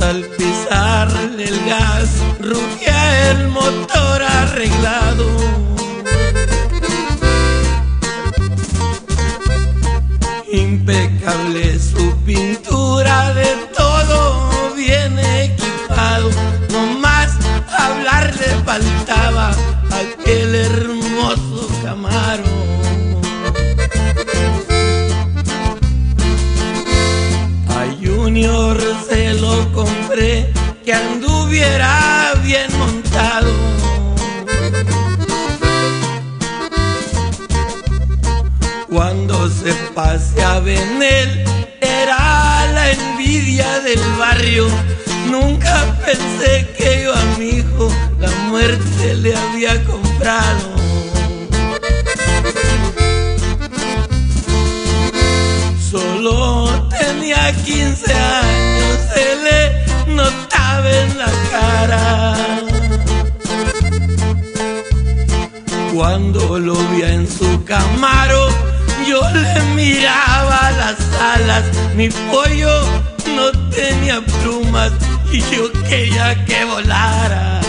al pisarle el gas rugía el motor arreglado. Impecable su pintura, de todo bien equipado. No más hablar le faltaba aquel hermoso Camaro. A Junior se lo compré que anduviera bien montado. Cuando se paseaba en él era la envidia del barrio. Nunca pensé que yo a mi hijo la muerte le había comprado. Solo tenía 15 años, se le notaba en la cara. Cuando lo vi en su Camaro, yo le miraba las alas. Mi pollo no tenía plumas y yo quería que volara.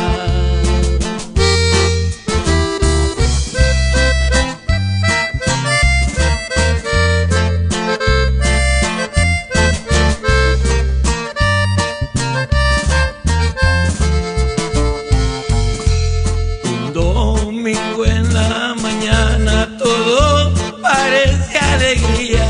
Un domingo en la mañana todo parece alegría.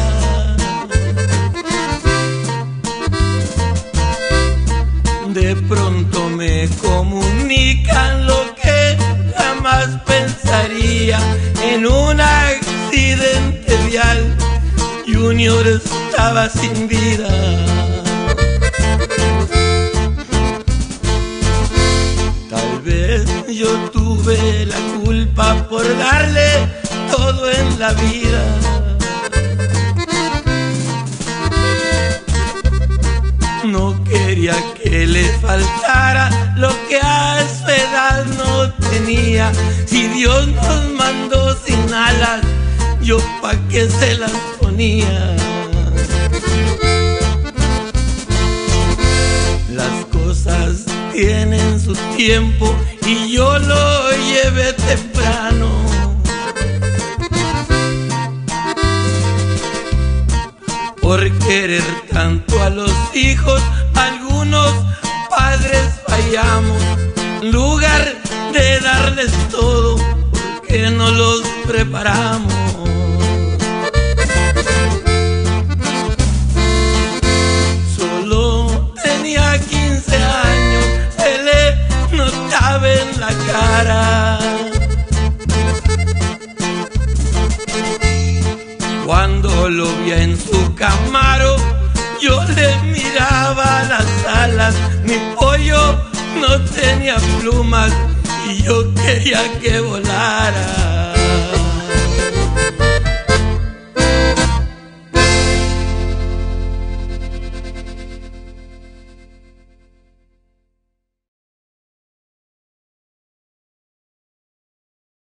De pronto me comunican lo que jamás pensaría. En un accidente vial Junior estaba sin vida. Tal vez yo tuve la culpa por darle todo en la vida. No quería que le faltara lo que a su edad no tenía. Si Dios nos mandó sin alas, yo pa' qué se las ponía. Las cosas tienen su tiempo y yo lo llevé temprano. Por querer tanto a los hijos, algunos padres fallamos. En lugar de darles todo, ¿por qué no los preparamos? Solo tenía 15 años, se le notaba en la cara. Cuando lo vi en su Camaro, yo le miraba las alas. Mi pollo no tenía plumas y yo quería que volara.